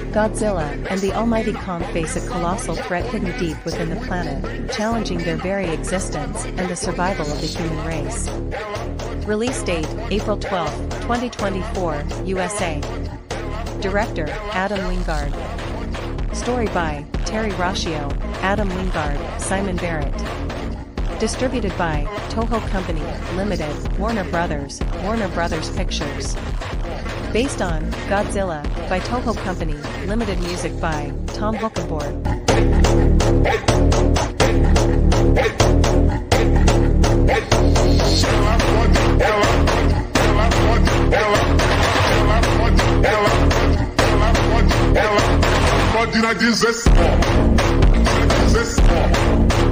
Godzilla and the almighty Kong face a colossal threat hidden deep within the planet, challenging their very existence and the survival of the human race. Release date, April 12, 2024, USA. Director, Adam Wingard. Story by Terry Rossio, Adam Wingard, Simon Barrett. Distributed by Toho Company, Limited, Warner Brothers Pictures. Based on Godzilla by Toho Company, Limited. Music by Tom Hookenborg. Pode dizer só.